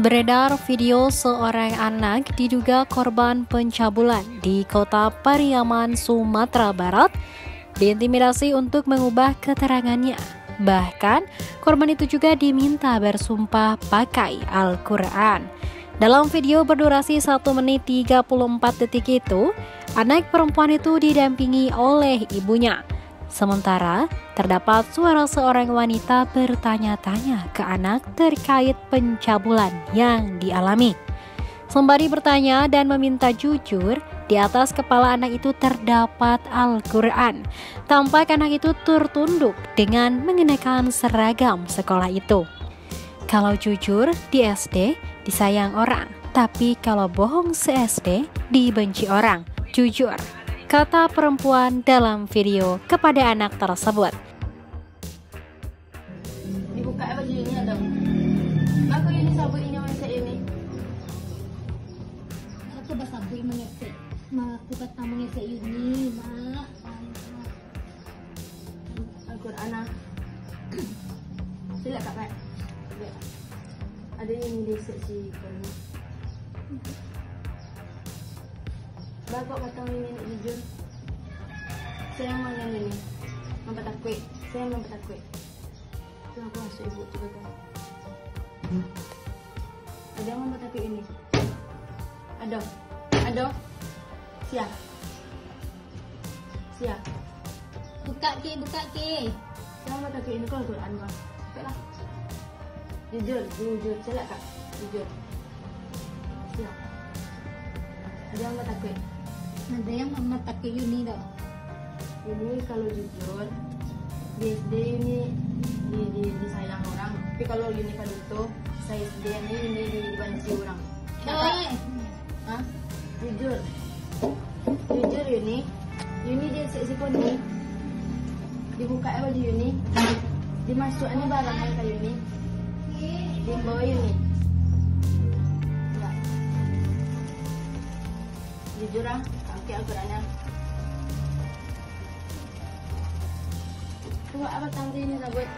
Beredar video seorang anak diduga korban pencabulan di kota Pariaman, Sumatera Barat, diintimidasi untuk mengubah keterangannya. Bahkan, korban itu juga diminta bersumpah pakai Al-Quran. Dalam video berdurasi 1 menit 34 detik itu, anak perempuan itu didampingi oleh ibunya. Sementara, terdapat suara seorang wanita bertanya-tanya ke anak terkait pencabulan yang dialami. Sembari bertanya dan meminta jujur, di atas kepala anak itu terdapat Al-Quran. Tampak anak itu tertunduk dengan mengenakan seragam sekolah itu. Kalau jujur di SD disayang orang, tapi kalau bohong se-SD dibenci orang. Jujur, kata perempuan dalam video kepada anak tersebut. Dibuka baju ini ada. Aku ini sabunnya macam ini. Aku bersabui mengecek. Aku kata mengecek ini, mak. Al-Quran. Sila Kak Pak. Ada yang di seksi ini. Bapak kata ini jujur. Saya mau yang ini. Mampat takut. Saya mampat takut. Itu aku masuk ibu coba kan. Ada yang mampat takut ini. Ada. Siap. Buka ke. Saya mampat takut ini kalau Al-Quran bang. Baiklah. Jujur. Saya Kak. Jujur. Siap. Ada yang mampat takut. Ada yang mama pakai ini dong. Ini kalau jujur di SD ini disayang orang, tapi kalau ini kan itu saya SD ini dibenci orang. Hah? Jujur ini di seksi koni dibuka baju ini, dimasukkan barangnya kayak ini, dibawa ini. Ya. Jujur pakai Al-Qurannya. Tunggu apa tangri ini sabut.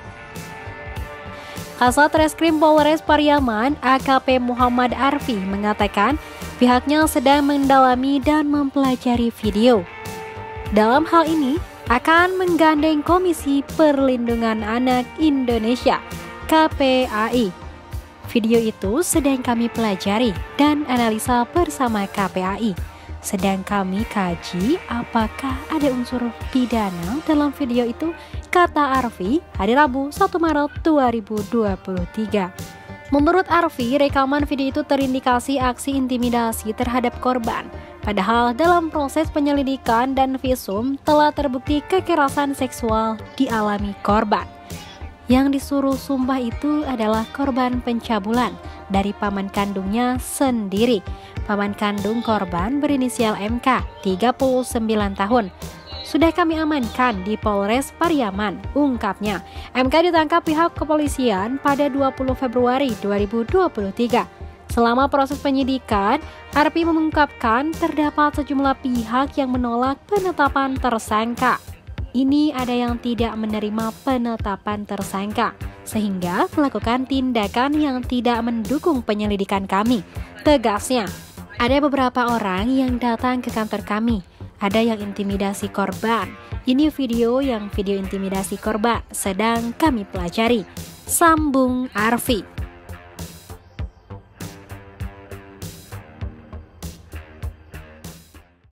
Kasat Reskrim Polres Pariaman AKP Muhammad Arfi mengatakan pihaknya sedang mendalami dan mempelajari video. Dalam hal ini akan menggandeng Komisi Perlindungan Anak Indonesia KPAI. Video itu sedang kami pelajari dan analisa bersama KPAI. Sedang kami kaji apakah ada unsur pidana dalam video itu, kata Arfi hari Rabu 1 Maret 2023. Menurut Arfi, rekaman video itu terindikasi aksi intimidasi terhadap korban. Padahal dalam proses penyelidikan dan visum telah terbukti kekerasan seksual dialami korban. Yang disuruh sumpah itu adalah korban pencabulan dari paman kandungnya sendiri. Paman kandung korban berinisial MK, 39 tahun. Sudah kami amankan di Polres Pariaman, ungkapnya. MK ditangkap pihak kepolisian pada 20 Februari 2023. Selama proses penyidikan, Arfi mengungkapkan terdapat sejumlah pihak yang menolak penetapan tersangka. Ini ada yang tidak menerima penetapan tersangka, sehingga melakukan tindakan yang tidak mendukung penyelidikan kami. Tegasnya, ada beberapa orang yang datang ke kantor kami. Ada yang intimidasi korban. Ini video intimidasi korban sedang kami pelajari. Sambung Arfi.